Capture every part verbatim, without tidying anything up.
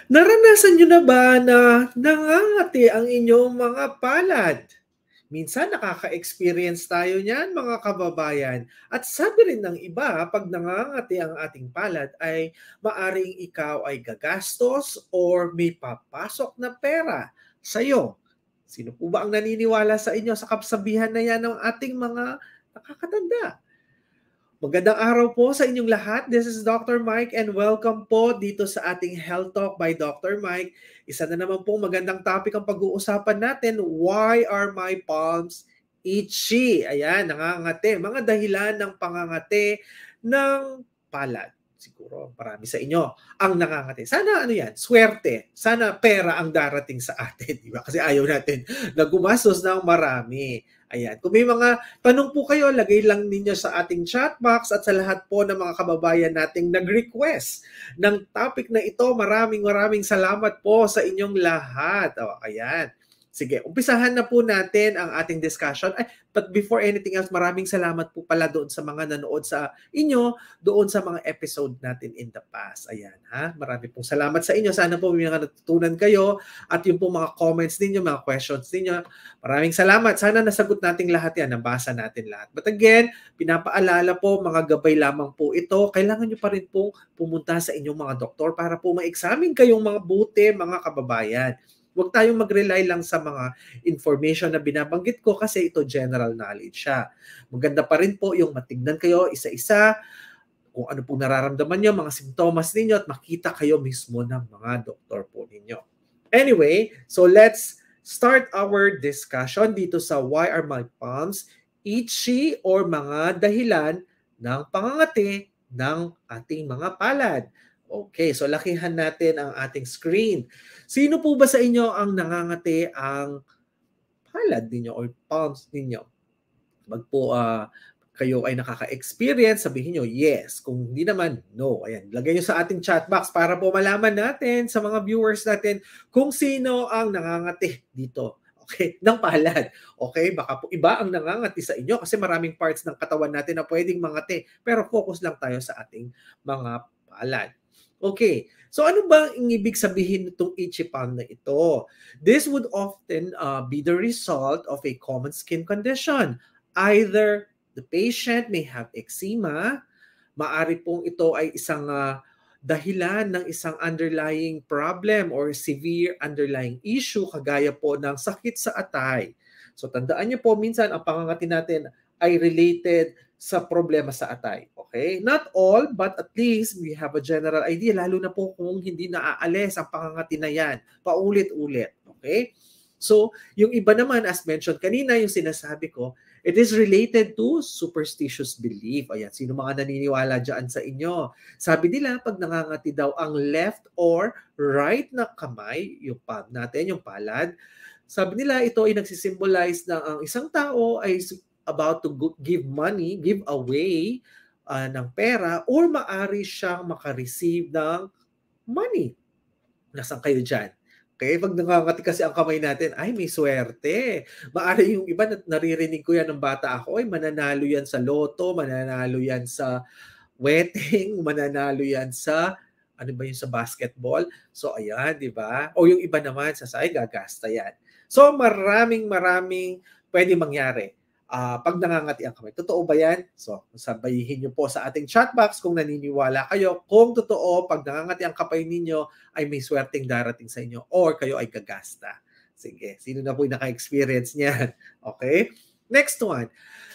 Naranasan niyo na ba na nangangati ang inyong mga palad? Minsan nakaka-experience tayo niyan mga kababayan. At sabi rin ng iba, pag nangangati ang ating palad ay maaring ikaw ay gagastos or may papasok na pera sa'yo. Sino po ba ang naniniwala sa inyo sa kasabihan na yan ng ating mga nakakatanda? Magandang araw po sa inyong lahat. This is Doctor Mike and welcome po dito sa ating Health Talk by Doctor Mike. Isa na naman po magandang topic ang pag-uusapan natin. Why are my palms itchy? Ayan, nangangati. Mga dahilan ng pangangati ng palad. Siguro marami sa inyo ang nangangati. Sana ano yan, swerte. Sana pera ang darating sa atin. Diba? Kasi ayaw natin na gumastos ng marami. Ayan. Kung may mga tanong po kayo, lagay lang ninyo sa ating chat box at sa lahat po ng mga kababayan nating nag-request ng topic na ito. Maraming maraming salamat po sa inyong lahat. O, ayan. Sige, umpisahan na po natin ang ating discussion. Ay, but before anything else, maraming salamat po pala doon sa mga nanood sa inyo, doon sa mga episode natin in the past. Ayan, ha? Marami pong salamat sa inyo. Sana po may mga natutunan kayo at yung po mga comments ninyo, mga questions ninyo. Maraming salamat. Sana nasagot natin lahat yan, nabasa natin lahat. But again, pinapaalala po, mga gabay lamang po ito. Kailangan nyo pa rin po pumunta sa inyong mga doktor para po ma-examine kayong mga buti, mga kababayan. Huwag tayong mag-rely lang sa mga information na binabanggit ko kasi ito general knowledge siya. Maganda pa rin po yung matignan kayo isa-isa kung ano pong nararamdaman nyo, mga simptomas ninyo at makita kayo mismo ng mga doktor po ninyo. Anyway, so let's start our discussion dito sa why are my palms itchy or mga dahilan ng pangangati ng ating mga palad. Okay, so lakihan natin ang ating screen. Sino po ba sa inyo ang nangangati ang palad ninyo or palms ninyo? Mag po uh, kayo ay nakaka-experience, sabihin nyo yes. Kung hindi naman, no. Ayan, lagay nyo sa ating chat box para po malaman natin sa mga viewers natin kung sino ang nangangati dito. Okay, ng palad. Okay, baka po iba ang nangangati sa inyo kasi maraming parts ng katawan natin na pwedeng mangati. Pero focus lang tayo sa ating mga palad. Okay, so ano ba ang ibig sabihin nitong itchy palm na ito? This would often uh, be the result of a common skin condition. Either the patient may have eczema, maari pong ito ay isang uh, dahilan ng isang underlying problem or severe underlying issue kagaya po ng sakit sa atay. So tandaan niyo po, minsan ang pangangati natin ay related sa problema sa atay. Okay? Not all, but at least we have a general idea, lalo na po kung hindi naaalis ang pangangati na yan. Paulit-ulit. Okay? So, yung iba naman, as mentioned kanina, yung sinasabi ko, it is related to superstitious belief. Ayan, sino mga naniniwala dyan sa inyo? Sabi nila, pag nangangati daw ang left or right na kamay, yung palm natin, yung palad, sabi nila, ito ay nagsisimbolize na ang isang tao ay about to give money, give away uh, ng pera, or maari siyang makareceive ng money. Nasaan kayo dyan? Okay, pag nangangati kasi ang kamay natin, ay may swerte. Maari yung iba, naririnig ko yan ng bata ako, ay mananalo yan sa loto, mananalo yan sa wedding, mananalo yan sa, ano ba yung sa basketball? So ayan, di ba? O yung iba naman, sa say, gagasta yan. So maraming maraming pwede mangyari. Uh, pag nangangati ang kamay. Totoo ba yan? So, sabayihin nyo po sa ating chat box kung naniniwala kayo. Kung totoo, pag nangangati ang kamay ninyo, ay may swerteng darating sa inyo or kayo ay gagasta. Sige, sino na po yung naka-experience niyan? Okay? Next one.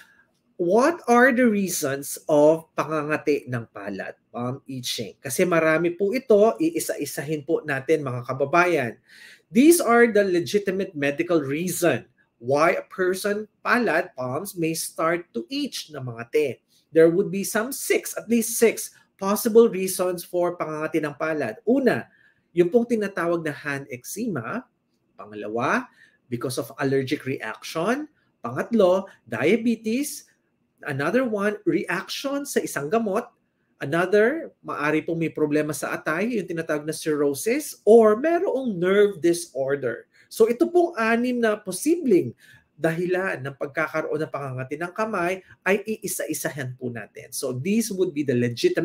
What are the reasons of pangangati ng palad? Palm itching. Kasi marami po ito, iisa-isahin po natin mga kababayan. These are the legitimate medical reason why a person palad palms may start to itch na mangati. There would be some six, at least six possible reasons for pangangati ng palad. Una, yung pong tinatawag na hand eczema. Pangalawa, because of allergic reaction. Pangatlo, diabetes. Another one, reaction sa isang gamot. Another, maari pong may problema sa atay, yung tinatawag na cirrhosis, or merong nerve disorder. So ito pong anim na posibleng dahilan ng pagkakaroon ng pangangati ng kamay ay iisa-isahan po natin. So these would be the legitimate,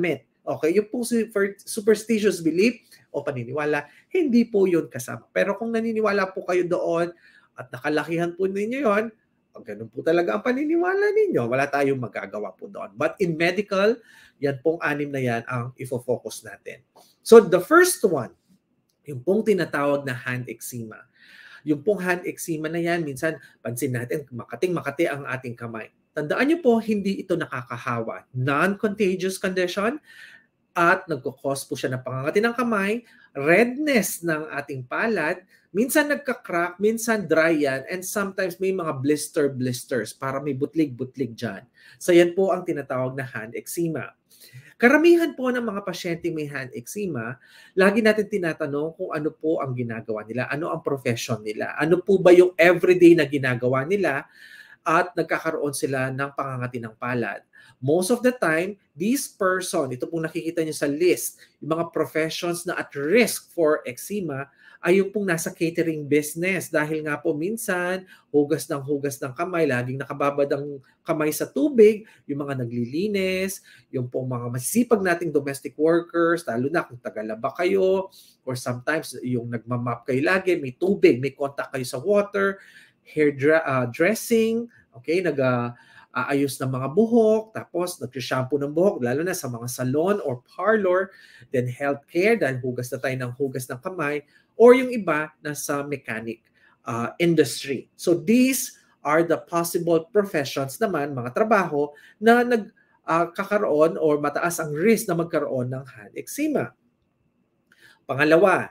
Okay, yung pong super- superstitious belief o paniniwala, hindi po yun kasama. Pero kung naniniwala po kayo doon at nakalakihan po ninyo yon, pag ganun po talaga ang paniniwala ninyo, wala tayong magagawa po doon. But in medical, yan pong anim na yan ang ifo-focus natin. So the first one, yung pong tinatawag na hand eczema. Yung pong hand eczema na yan, minsan pansin natin, makating-makati ang ating kamay. Tandaan niyo po, hindi ito nakakahawa. Non-contagious condition at nagkukos po siya ng pangangati ng kamay, redness ng ating palad, minsan nagka-crack, minsan dry yan, and sometimes may mga blister-blisters para may butlig-butlig dyan. So yan po ang tinatawag na hand eczema. Karamihan po ng mga pasyente may hand eczema, lagi natin tinatanong kung ano po ang ginagawa nila, ano ang profession nila, ano po ba yung everyday na ginagawa nila at nagkakaroon sila ng pangangati ng palad. Most of the time, this person, ito pong nakikita niyo sa list, yung mga professions na at risk for eczema, ay yung pong nasa catering business dahil nga po minsan hugas ng hugas ng kamay, laging nakababad ang kamay sa tubig, yung mga naglilinis, yung pong mga masisipag nating domestic workers, lalo na kung tagalaba kayo, or sometimes yung nagmamap kayo lagi, may tubig, may contact kayo sa water, hair dra- uh, dressing, okay, nag uh, aayos ng mga buhok, tapos nag-shampoo ng buhok, lalo na sa mga salon or parlor, then healthcare, dahil hugas na tayo ng hugas ng kamay, or yung iba nasa mechanic uh, industry. So these are the possible professions naman, mga trabaho, na nagkakaroon uh, or mataas ang risk na magkaroon ng hand eczema. Pangalawa,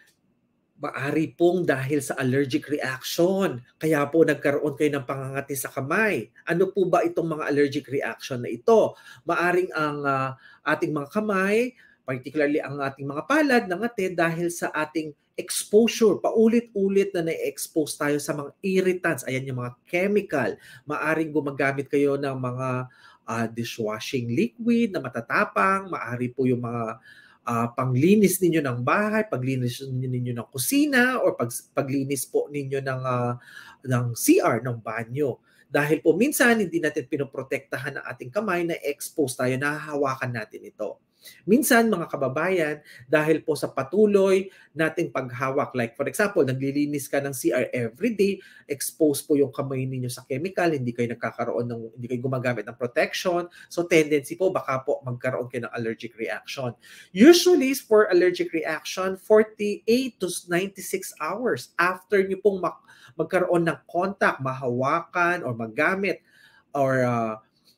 maari pong dahil sa allergic reaction, kaya po nagkaroon kayo ng pangangati sa kamay. Ano po ba itong mga allergic reaction na ito? Maaring ang uh, ating mga kamay, particularly ang ating mga palad, nangati dahil sa ating exposure, paulit-ulit na na-expose tayo sa mga irritants. Ayan yung mga chemical. Maaring gumagamit kayo ng mga uh, dishwashing liquid na matatapang. Maari po yung mga uh, panglinis ninyo ng bahay, paglinis ninyo ng kusina, or pag, paglinis po ninyo ng, uh, ng C R, ng banyo. Dahil po minsan hindi natin pinoprotektahan ang ating kamay, na expose tayo, nahahawakan natin ito. Minsan mga kababayan, dahil po sa patuloy nating paghawak, like for example, naglilinis ka ng C R everyday, expose po yung kamay ninyo sa chemical, hindi kayo nagkakaroon ng, hindi kayo gumagamit ng protection, so tendency po baka po magkaroon kayo ng allergic reaction. Usually for allergic reaction, forty-eight to ninety-six hours after nyo pong mag magkaroon ng contact, mahawakan or magamit or uh,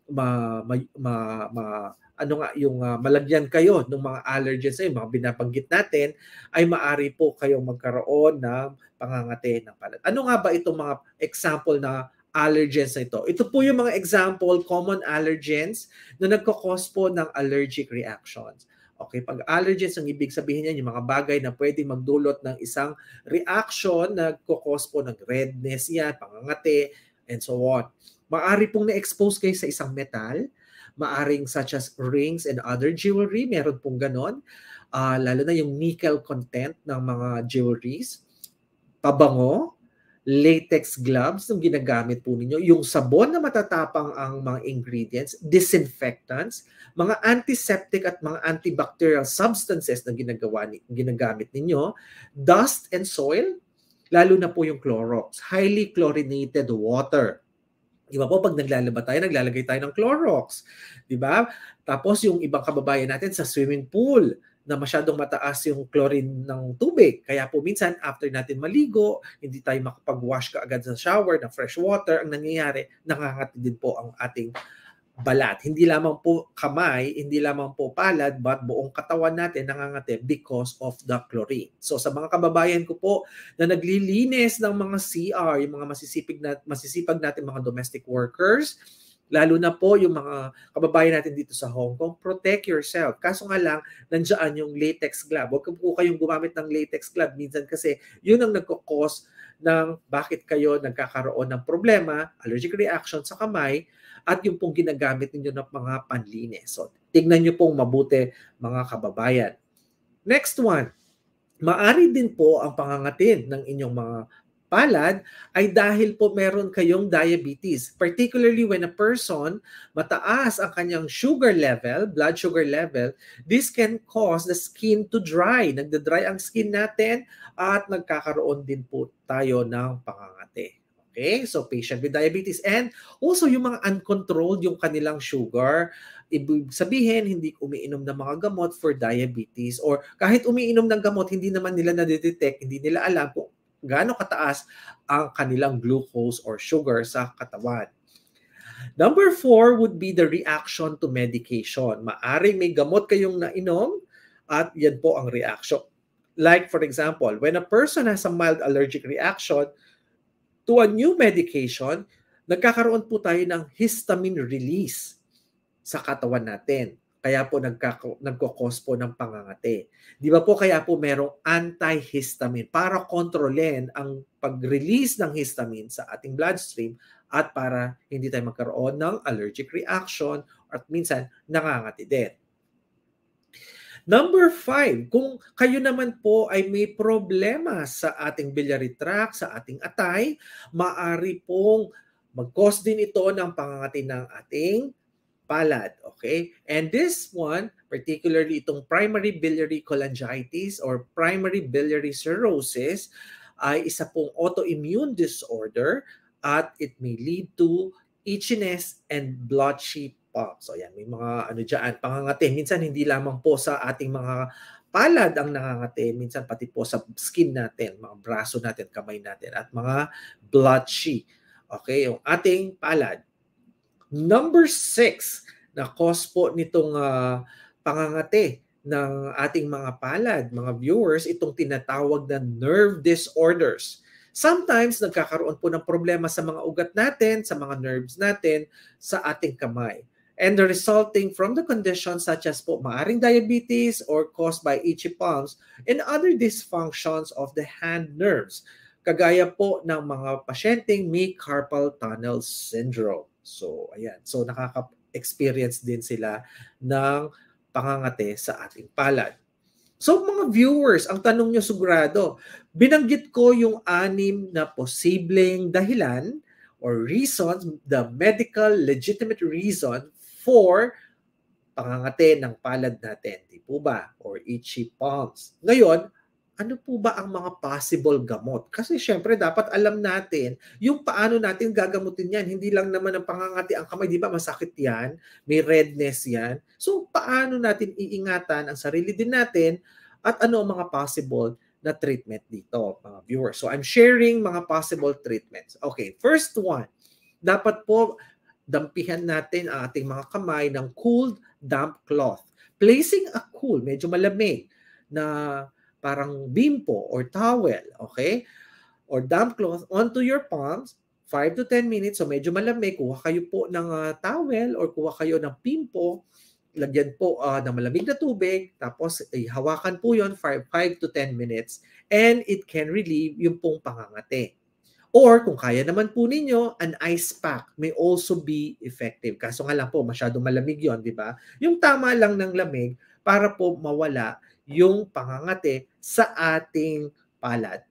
ma, ma, ma, ma ano nga yung uh, malagyan kayo ng mga allergens ay mga binabanggit natin, ay maari po kayong magkaroon ng pangangati ng palad. Ano nga ba itong mga example na allergens na ito? Ito po yung mga example, common allergens na nagkakos po ng allergic reactions. Okay, pag allergens, ang ibig sabihin niyan, yung mga bagay na pwedeng magdulot ng isang reaction na nagkakos po ng redness yan, pangangati, and so on. Maari pong na-expose kayo sa isang metal, maaring such as rings and other jewelry, meron pong ganon. Uh, lalo na yung nickel content ng mga jewelries. Pabango, latex gloves yung ginagamit po ninyo, yung sabon na matatapang ang mga ingredients, disinfectants, mga antiseptic at mga antibacterial substances na ginagawa, ginagamit ninyo, dust and soil, lalo na po yung Clorox, highly chlorinated water. Di ba po, pag naglalaba tayo, naglalagay tayo ng Clorox. Di ba? Tapos yung ibang kababayan natin sa swimming pool, na masyadong mataas yung chlorine ng tubig. Kaya po minsan, after natin maligo, hindi tayo makapag-wash ka agad sa shower ng fresh water. Ang nangyayari, nakangati din po ang ating balat. Hindi lamang po kamay, hindi lamang po palad, but buong katawan natin nangangati because of the chlorine. So sa mga kababayan ko po na naglilinis ng mga C R, yung mga masisipag, na, masisipag natin mga domestic workers, lalo na po yung mga kababayan natin dito sa Hong Kong, protect yourself. Kaso nga lang, nandiyan yung latex glove. Huwag po kayong gumamit ng latex glove. Minsan kasi yun ang nagkakos ng bakit kayo nagkakaroon ng problema, allergic reaction sa kamay, at yung pong ginagamit ninyo ng mga panlinis. So, tignan nyo pong mabuti mga kababayan. Next one, maari din po ang pangangatin ng inyong mga palad ay dahil po meron kayong diabetes. Particularly when a person mataas ang kanyang sugar level, blood sugar level, this can cause the skin to dry. Nagda-dry ang skin natin at nagkakaroon din po tayo ng pangangati. Okay? So patient with diabetes and also yung mga uncontrolled yung kanilang sugar, ibig sabihin, hindi umiinom ng mga gamot for diabetes or kahit umiinom ng gamot, hindi naman nila nadidetect, hindi nila alam kung gaano kataas ang kanilang glucose or sugar sa katawan. Number four would be the reaction to medication. Maaring may gamot kayong nainom at yan po ang reaction. Like for example, when a person has a mild allergic reaction to a new medication, nagkakaroon po tayo ng histamine release sa katawan natin. Kaya po nagko-cause po ng pangangati. Di ba po kaya po merong antihistamine para kontrolin ang pag-release ng histamine sa ating bloodstream at para hindi tayo magkaroon ng allergic reaction at minsan nangangati din. Number five, kung kayo naman po ay may problema sa ating biliary tract, sa ating atay, maaari pong mag-cause din ito ng pangangati ng ating palad, okay? And this one, particularly itong primary biliary cholangitis or primary biliary cirrhosis, ay isa pong autoimmune disorder at it may lead to itchiness and blotchy palms. So yan, may mga ano dyan, pangangati. Minsan hindi lamang po sa ating mga palad ang nangangati, minsan pati po sa skin natin, mga braso natin, kamay natin, at mga blotchy. Okay, yung ating palad. Number six, na cause po nitong uh, pangangati ng ating mga palad, mga viewers, itong tinatawag na nerve disorders. Sometimes, nagkakaroon po ng problema sa mga ugat natin, sa mga nerves natin, sa ating kamay. And the resulting from the conditions such as po maaring diabetes or caused by itchy palms and other dysfunctions of the hand nerves. Kagaya po ng mga pasyenteng may carpal tunnel syndrome. So, ayan. So, nakaka-experience din sila ng pangangati sa ating palad. So, mga viewers, ang tanong nyo sigurado, binanggit ko yung anim na posibleng dahilan or reasons, the medical legitimate reason for pangangati ng palad natin. Di po ba? Or itchy palms. Ngayon, ano po ba ang mga possible gamot? Kasi syempre dapat alam natin yung paano natin gagamutin yan. Hindi lang naman ang pangangati ang kamay, di ba masakit yan? May redness yan. So paano natin iingatan ang sarili din natin at ano ang mga possible na treatment dito, mga viewers. So I'm sharing mga possible treatments. Okay, first one, dapat po dampihan natin ang ating mga kamay ng cooled damp cloth. Placing a cool, medyo malamig na parang bimpo or towel, okay? Or damp cloth onto your palms, five to ten minutes, so medyo malamig, kuha kayo po ng uh, towel or kuha kayo ng bimpo, lagyan po uh, ng malamig na tubig, tapos eh, hawakan po yon for five to ten minutes, and it can relieve yung pong pangangati. Or kung kaya naman po ninyo, an ice pack may also be effective. Kaso nga lang po, masyadong malamig yon, di ba? Yung tama lang ng lamig para po mawala yung pangangati sa ating palad.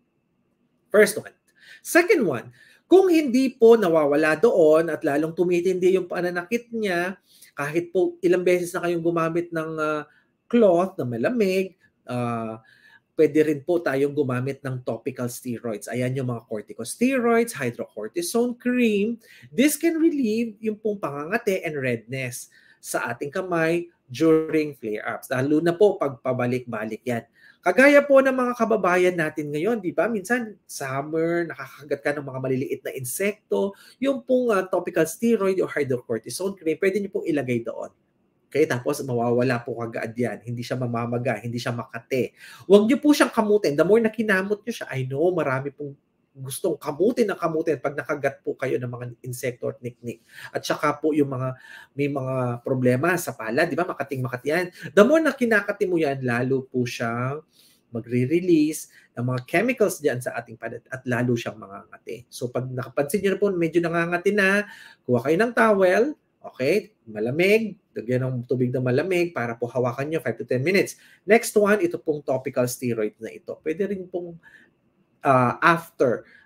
First one. Second one, kung hindi po nawawala doon at lalong tumitindi yung pananakit niya, kahit po ilang beses na kayong gumamit ng uh, cloth na malamig, uh, pwede rin po tayong gumamit ng topical steroids. Ayan yung mga corticosteroids, hydrocortisone cream. This can relieve yung pong pangangati and redness sa ating kamay during flare-ups. Lalo na po pag pabalik-balik yan. Kagaya po ng mga kababayan natin ngayon, di ba? Minsan, summer, nakakagat ka ng mga maliliit na insekto. Yung pong uh, topical steroid o hydrocortisone cream, pwede niyo pong ilagay doon. Okay, tapos mawawala po kagad yan. Hindi siya mamamaga, hindi siya makate. Huwag niyo po siyang kamutin. The more na kinamot niyo siya, I know, marami pong gustong kamutin ng kamutin pag nakagat po kayo ng mga insekto at niknik. At saka po yung mga may mga problema sa palad, di ba? Makating-makati yan. The more na kinakati mo yan, lalo po siyang magre-release ng mga chemicals diyan sa ating palad at lalo siyang mangangati. So pag nakapansin niyo na po medyo nangangati na, kuha kayo ng towel, okay? Malamig, lagyan ng tubig na malamig para po hawakan niyo five to ten minutes. Next one, ito pong topical steroid na ito. Pwede rin pong uh, after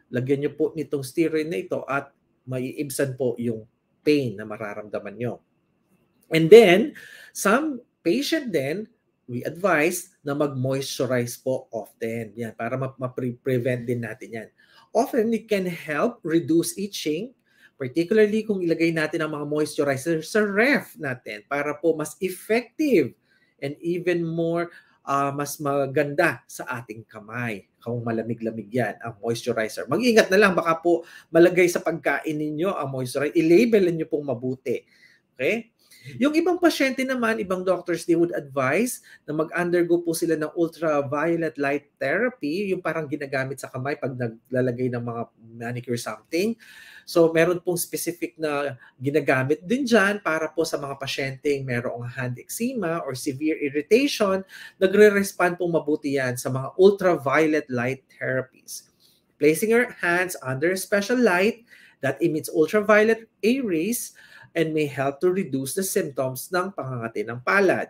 lagyan nyo po nitong steroid na ito at maiibsan po yung pain na mararamdaman nyo. And then, some patient then, we advise na mag-moisturize po often. Yan, para ma-prevent din natin yan. Often, it can help reduce itching, particularly kung ilagay natin ang mga moisturizer sa ref natin para po mas effective and even more uh, mas maganda sa ating kamay. Kung malamig-lamig yan, ang moisturizer. Mag-ingat na lang, baka po malagay sa pagkain ninyo ang moisturizer. I-label nyo pong mabuti. Okay? Yung ibang pasyente naman, ibang doctors, they would advise na mag-undergo po sila ng ultraviolet light therapy, yung parang ginagamit sa kamay pag naglalagay ng mga manicure something. So, meron pong specific na ginagamit din dyan para po sa mga pasyenteng merong hand eczema or severe irritation, nagre-respond pong mabuti yan sa mga ultraviolet light therapies. Placing your hands under a special light that emits ultraviolet A rays and may help to reduce the symptoms ng pangangati ng palad.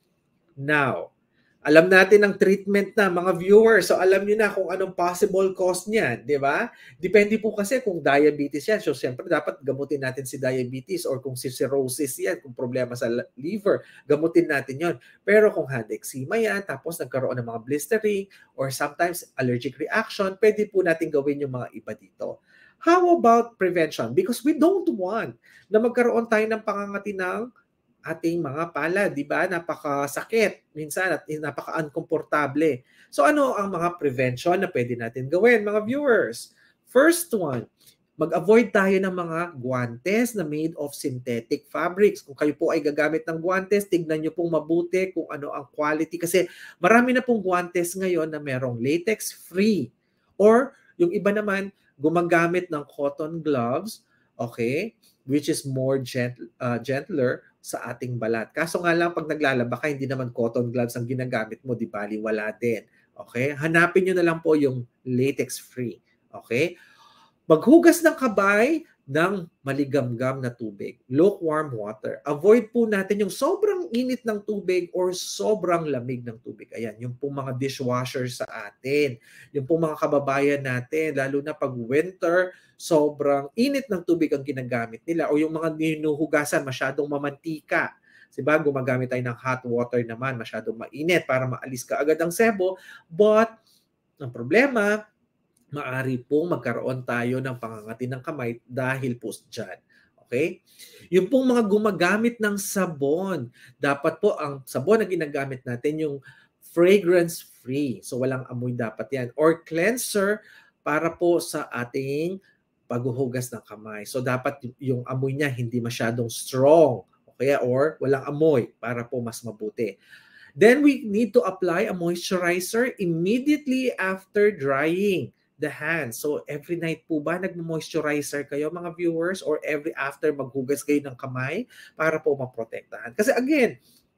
Now, alam natin ang treatment na mga viewers. So alam niyo na kung anong possible cause niyan, di ba? Depende po kasi kung diabetes yan. So siyempre dapat gamutin natin si diabetes or kung si cirrhosis yan, kung problema sa liver, gamutin natin yon. Pero kung hand eczema yan, tapos nagkaroon ng mga blistering or sometimes allergic reaction, pwede po natin gawin yung mga iba dito. How about prevention? Because we don't want na magkaroon tayo ng pangangati ng ating mga palad, di ba? Napakasakit minsan at napaka-uncomfortable. So ano ang mga prevention na pwede natin gawin, mga viewers? First one, mag-avoid tayo ng mga guantes na made of synthetic fabrics. Kung kayo po ay gagamit ng guantes, tignan nyo pong mabuti kung ano ang quality. Kasi marami na pong guantes ngayon na merong latex-free. Or yung iba naman, gumagamit ng cotton gloves, okay, which is more gentle, uh, gentler sa ating balat. Kaso nga lang, pag naglalaba ka, hindi naman cotton gloves ang ginagamit mo, di bali, wala din. Okay? Hanapin nyo na lang po yung latex-free. Okay? Maghugas ng kabay ng maligamgam na tubig, lukewarm water. Avoid po natin yung sobrang init ng tubig or sobrang lamig ng tubig. Ayan, yung pong mga dishwasher sa atin, yung pong mga kababayan natin, lalo na pag winter, sobrang init ng tubig ang ginagamit nila o yung mga ninuhugasan masyadong mamantika. Diba? Gumagamit tayo ng hot water naman, masyadong mainit para maalis ka agad ang sebo. But, ang problema, maaari pong magkaroon tayo ng pangangati ng kamay dahil po dyan. Okay? Yung pong mga gumagamit ng sabon, dapat po ang sabon na ginagamit natin yung fragrance-free. So walang amoy dapat yan. Or cleanser para po sa ating paghuhugas ng kamay. So dapat yung amoy niya hindi masyadong strong. Okay? Or walang amoy para po mas mabuti. Then we need to apply a moisturizer immediately after drying the hands. So every night po ba nagmo-moisturizer kayo, mga viewers, or every after maghugas kayo ng kamay para po maprotektahan? Kasi again,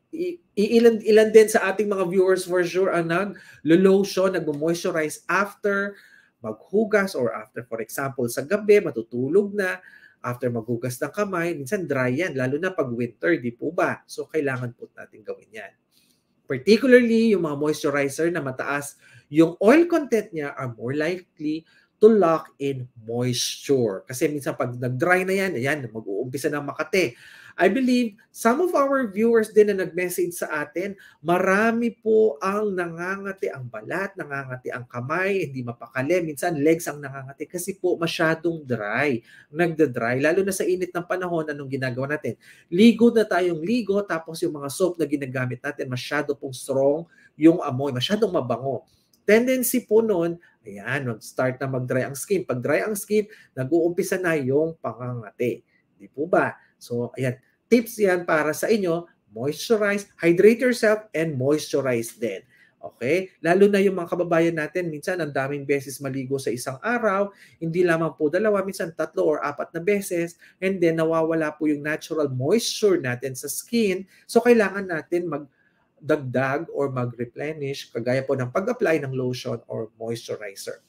ilan ilan din sa ating mga viewers for sure ang nag-lotion, nagmo-moisturize after maghugas or after, for example, sa gabi, matutulog na, after maghugas ng kamay, minsan dry yan, lalo na pag winter, di po ba? So kailangan po natin gawin yan. Particularly, yung mga moisturizer na mataas yung oil content niya are more likely to lock in moisture. Kasi minsan pag nag-dry na yan, ayan, mag-uumpisa ng makate. I believe some of our viewers din na nag-message sa atin, marami po ang nangangati ang balat, nangangati ang kamay, hindi mapakali. Minsan legs ang nangangati kasi po masyadong dry. Nagda-dry, lalo na sa init ng panahon, anong ginagawa natin? Ligo na tayong ligo, tapos yung mga soap na ginagamit natin, masyado pong strong yung amoy, masyadong mabango. Tendency po nun, ayan, mag-start na mag-dry ang skin. Pag dry ang skin, nag-uumpisa na yung pangangati. Di po ba? So, ayan, tips yan para sa inyo. Moisturize, hydrate yourself, and moisturize din. Okay? Lalo na yung mga kababayan natin, minsan ang daming beses maligo sa isang araw, hindi lamang po dalawa, minsan tatlo or apat na beses, and then nawawala po yung natural moisture natin sa skin. So, kailangan natin mag dagdag or mag-replenish kagaya po ng pag-apply ng lotion or moisturizer.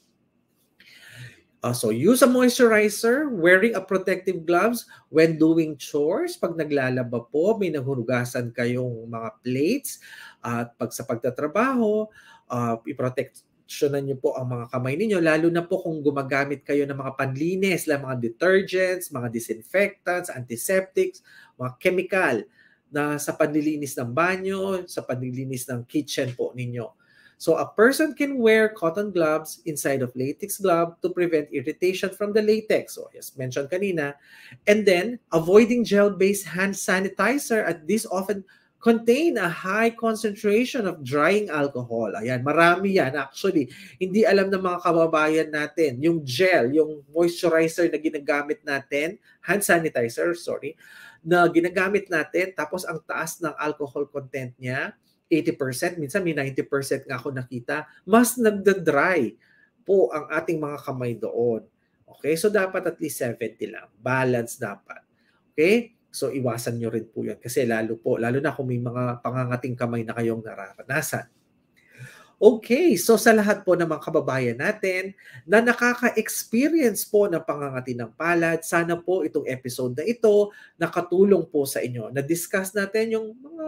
Uh, so use a moisturizer, wearing a protective gloves when doing chores. Pag naglalaba po, may naghuhugasan kayong mga plates at uh, pag sa pagtatrabaho, uh, i-protect proteksyonan niyo po ang mga kamay ninyo, lalo na po kung gumagamit kayo ng mga panlinis, lang mga detergents, mga disinfectants, antiseptics, mga chemical na sa panlilinis ng banyo, sa panlilinis ng kitchen po ninyo. So a person can wear cotton gloves inside of latex glove to prevent irritation from the latex. So as mentioned kanina. And then avoiding gel-based hand sanitizer, at this often contain a high concentration of drying alcohol. Ayan, marami yan actually. Hindi alam ng mga kababayan natin, yung gel, yung moisturizer na ginagamit natin, hand sanitizer, sorry, na ginagamit natin, tapos ang taas ng alcohol content niya, eighty percent, minsan may ninety percent nga ako nakita, mas nagda-dry po ang ating mga kamay doon. Okay? So dapat at least seventy lang. Balance dapat. Okay? So iwasan nyo rin po yan kasi lalo po, lalo na kung may mga pangangating kamay na kayong nararanasan. Okay, so sa lahat po ng mga kababayan natin na nakaka-experience po ng pangangati ng palad, sana po itong episode na ito nakatulong po sa inyo. Na-discuss natin yung mga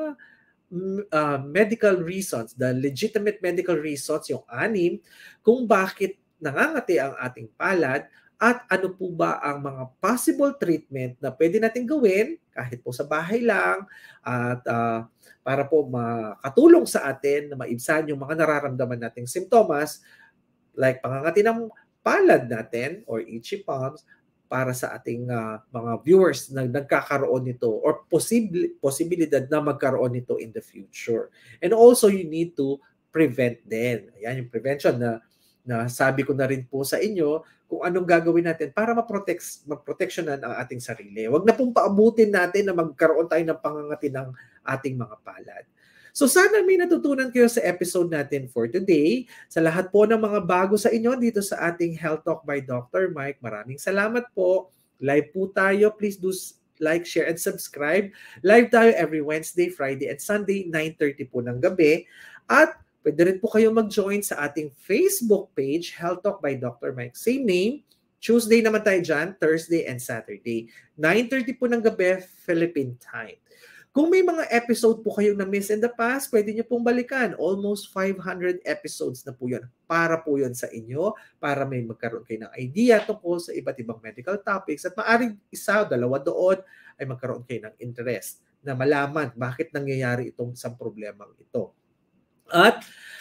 uh, medical reasons, the legitimate medical reasons, yung anim, kung bakit nangangati ang ating palad at ano po ba ang mga possible treatment na pwede natin gawin kahit po sa bahay lang at uh, para po makatulong sa atin na maibsan yung mga nararamdaman nating simptomas like pangangati ng palad natin or itchy palms para sa ating uh, mga viewers na nagkakaroon nito or posible, posibilidad na magkaroon nito in the future. And also you need to prevent din. Ayan yung prevention na, na sabi ko na rin po sa inyo kung anong gagawin natin para ma-protect, ma-protectionan ang ating sarili. Huwag na pong paabutin natin na magkaroon tayo ng pangangati ng ating mga palad. So sana may natutunan kayo sa episode natin for today. Sa lahat po ng mga bago sa inyo dito sa ating Health Talk by Doctor Mike, maraming salamat po. Live po tayo. Please do like, share, and subscribe. Live tayo every Wednesday, Friday, and Sunday, nine thirty po ng gabi. At pwede rin po kayong mag-join sa ating Facebook page, Health Talk by Doctor Mike. Same name. Tuesday naman tayo dyan, Thursday and Saturday. nine thirty po ng gabi, Philippine time. Kung may mga episode po kayong na-miss in the past, pwede nyo pong balikan. Almost five hundred episodes na po yun. Para po yun sa inyo, para may magkaroon kayo ng idea tungkol sa iba't ibang medical topics. At maaaring isa o dalawa doon ay magkaroon kayo ng interest na malaman bakit nangyayari itong isang problemang ito. At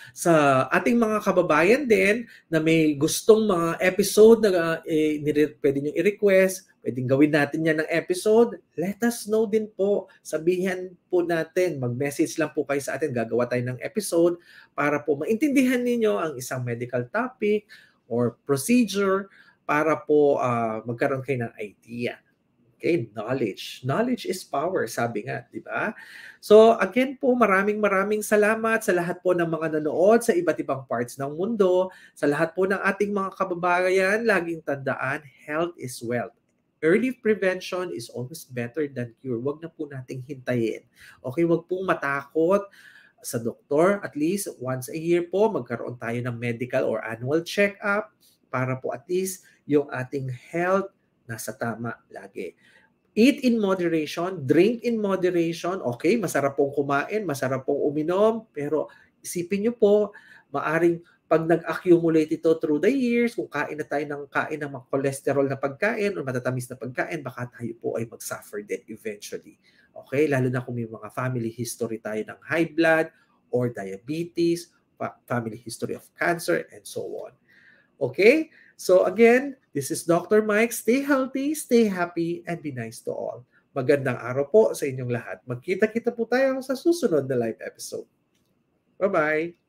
sa ating mga kababayan din na may gustong mga episode na eh, pwede nyo i-request, pwedeng gawin natin yan ng episode, let us know din po. Sabihan po natin, mag-message lang po kayo sa atin, gagawa tayo ng episode para po maintindihan ninyo ang isang medical topic or procedure para po uh, magkaroon kayo ng idea. Okay, knowledge. Knowledge is power, sabi nga, di ba? So again po, maraming maraming salamat sa lahat po ng mga nanood sa iba't ibang parts ng mundo. Sa lahat po ng ating mga kababayan, laging tandaan, health is wealth. Early prevention is always better than cure. Huwag na po nating hintayin. Okay, huwag pong matakot sa doktor. At least once a year po, magkaroon tayo ng medical or annual check-up para po at least yung ating health nasa tama lagi. Eat in moderation, drink in moderation. Okay, masarap pong kumain, masarap pong uminom, pero isipin nyo po, maaring pag nag-accumulate ito through the years, kung kain na tayo ng kain ng mga cholesterol na pagkain o matatamis na pagkain, baka tayo po ay mag-suffer din eventually. Okay, lalo na kung may mga family history tayo ng high blood or diabetes, family history of cancer, and so on. Okay? So again, this is Doctor Mike. Stay healthy, stay happy, and be nice to all. Magandang araw po sa inyong lahat. Magkita-kita po tayo sa susunod na live episode. Bye-bye!